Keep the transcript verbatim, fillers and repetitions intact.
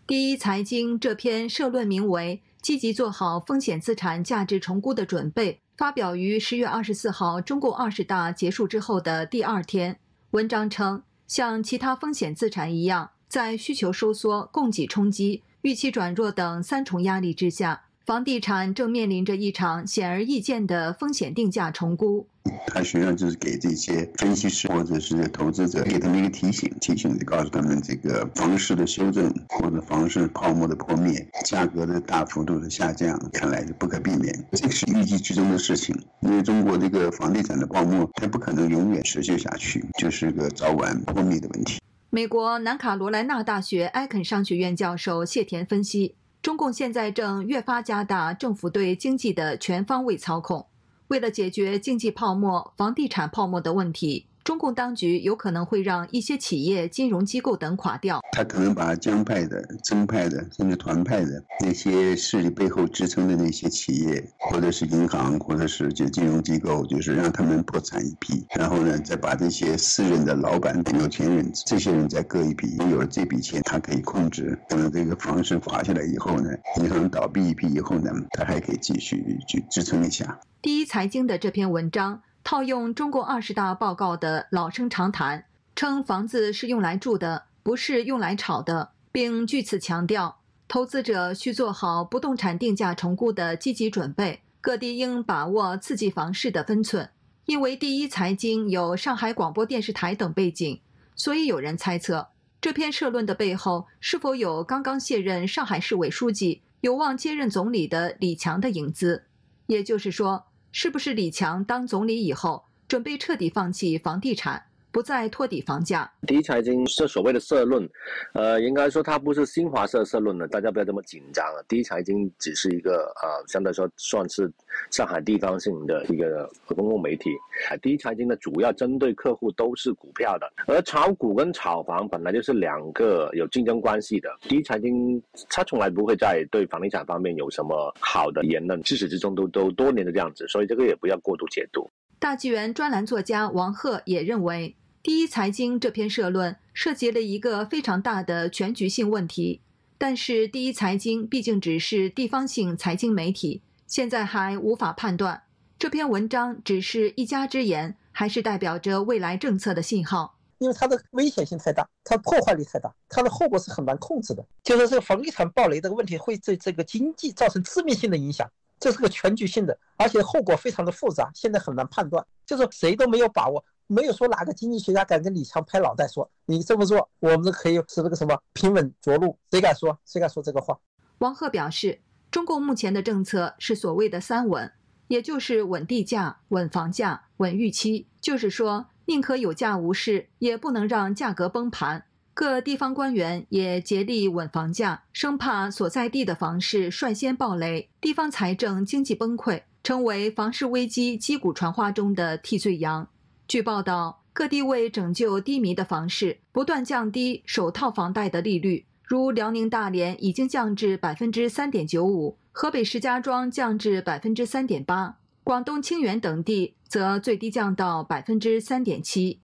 第一财经这篇社论名为《积极做好风险资产价值重估的准备》，发表于十月二十四号中共二十大结束之后的第二天。文章称，像其他风险资产一样，在需求收缩、供给冲击、预期转弱等三重压力之下，房地产正面临着一场显而易见的风险定价重估。 他实际上就是给这些分析师或者是投资者，给他们一个提醒，提醒告诉他们这个房市的修正或者房市泡沫的破灭，价格的大幅度的下降，看来是不可避免。这是预计之中的事情，因为中国这个房地产的泡沫，它不可能永远持续下去，就是个早晚破灭的问题。 美国南卡罗来纳大学埃肯商学院教授谢田分析，中共现在正越发加大政府对经济的全方位操控。为了解决经济泡沫、房地产泡沫的问题，中共当局有可能会让一些企业、金融机构等垮掉。 他可能把江派的、曾派的，甚至团派的那些势力背后支撑的那些企业，或者是银行，或者是就金融机构，就是让他们破产一批，然后呢，再把这些私人的老板、有钱人这些人再割一批。有了这笔钱，他可以控制。等这个房市滑下来以后呢，银行倒闭一批以后呢，他还可以继续去支撑一下。 第一财经的这篇文章套用中共二十大报告的老生常谈，称房子是用来住的，不是用来炒的，并据此强调，投资者需做好不动产定价重估的积极准备，各地应把握刺激房市的分寸。因为第一财经有上海广播电视台等背景，所以有人猜测，这篇社论的背后是否有刚刚卸任上海市委书记、有望接任总理的李强的影子。也就是说，是不是李强当总理以后，准备彻底放弃房地产，不再托底房价？ 第一财经是所谓的社论，呃，应该说它不是新华社社论的，大家不要这么紧张啊。第一财经只是一个呃，相对来说算是上海地方性的一个公共媒体。第一财经的主要针对客户都是股票的，而炒股跟炒房本来就是两个有竞争关系的。第一财经它从来不会在对房地产方面有什么好的言论，自始至终都都多年的这样子，所以这个也不要过度解读。 大纪元专栏作家王鹤也认为，第一财经这篇社论涉及了一个非常大的全局性问题，但是第一财经毕竟只是地方性财经媒体，现在还无法判断这篇文章只是一家之言，还是代表着未来政策的信号。 因为它的危险性太大，它破坏力太大，它的后果是很难控制的。就是这个房地产暴雷这个问题会对这个经济造成致命性的影响，这是个全局性的，而且后果非常的复杂，现在很难判断，就是谁都没有把握，没有说哪个经济学家敢跟李强拍脑袋说你这么做我们可以使这个什么平稳着陆，谁敢说谁敢说这个话？ 王鹤表示，中共目前的政策是所谓的三稳，也就是稳地价、稳房价、稳预期，就是说宁可有价无市，也不能让价格崩盘。各地方官员也竭力稳房价，生怕所在地的房市率先暴雷，地方财政经济崩溃，成为房市危机击鼓传花中的替罪羊。据报道，各地为拯救低迷的房市，不断降低首套房贷的利率，如辽宁大连已经降至 百分之三点九五， 河北石家庄降至 百分之三点八， 广东清远等地则最低降到 百分之三点七。